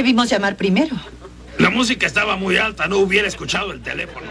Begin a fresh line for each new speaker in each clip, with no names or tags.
debimos llamar primero.
La música estaba muy alta, no hubiera escuchado el teléfono.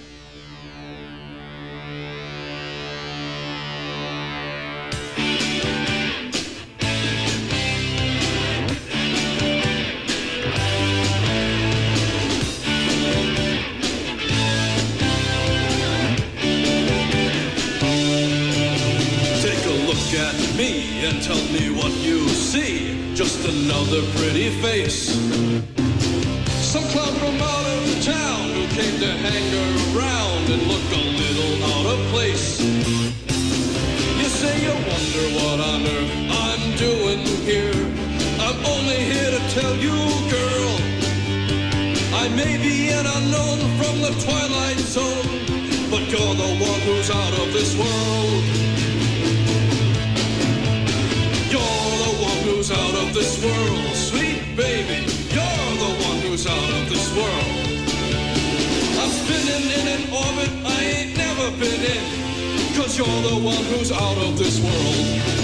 At me and tell me what you see. Just another pretty face. Some clown from out of town who came to hang around and look a little out of place. You say you wonder what on earth I'm doing here. I'm only here to tell you, girl, I may be an unknown from the Twilight Zone, but you're the one who's out of this world. You're the one who's out of this world, sweet baby. You're the one who's out of this world. I'm spinning in an orbit I ain't never been in, 'cause you're the one who's out of this world.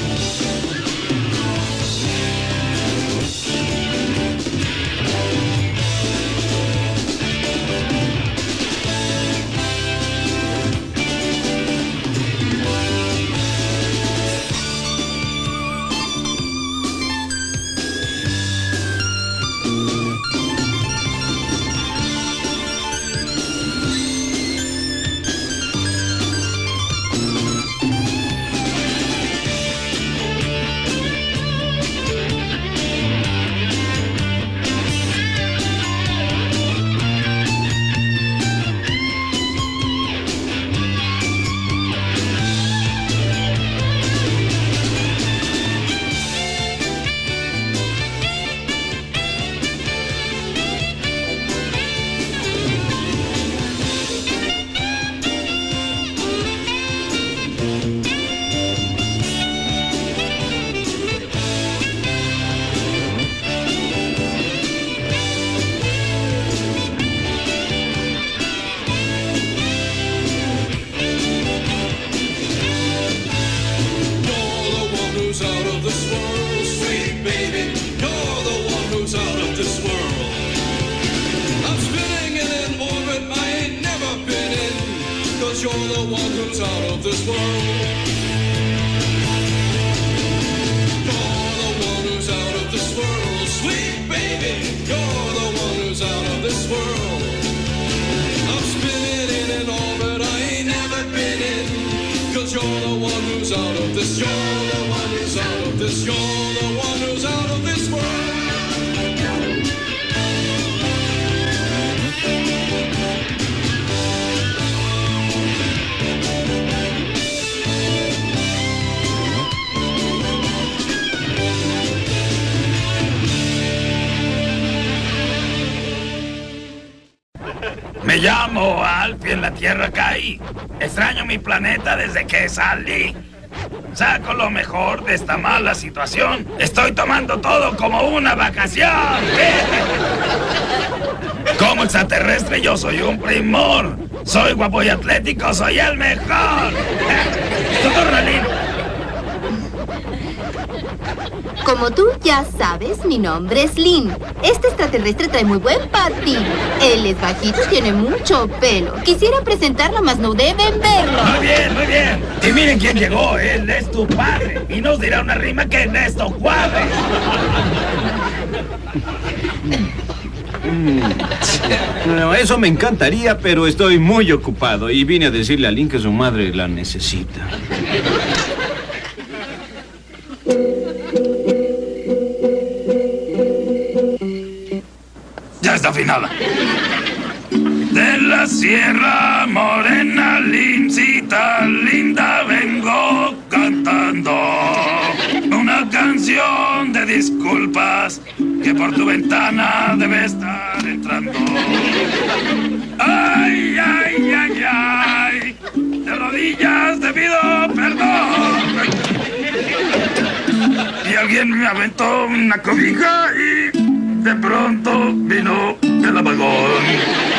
Me llamo Alfie, en la Tierra caí. Extraño mi planeta desde que salí. Saco lo mejor de esta mala situación. Estoy tomando todo como una vacación. Como extraterrestre yo soy un primor. Soy guapo y atlético, soy el mejor. Tu turno, Lynn.
Como tú ya sabes, mi nombre es Lynn. Este extraterrestre trae muy buen patín. Él es bajito y tiene mucho pelo. Quisiera presentarlo, mas no deben verlo.
Muy bien, muy bien. Y miren quién llegó. Él es tu padre. Y nos dirá una rima que en esto cuadre.
No, eso me encantaría, pero estoy muy ocupado. Y vine a decirle a Lynn que su madre la necesita.
Ya está afinada. De la Sierra Morena, Lincita linda, vengo cantando una canción de disculpas que por tu ventana debe estar entrando. Ay, ay, ay, ay, de rodillas te pido perdón. Y alguien me aventó una cobija y de pronto vino el apagón.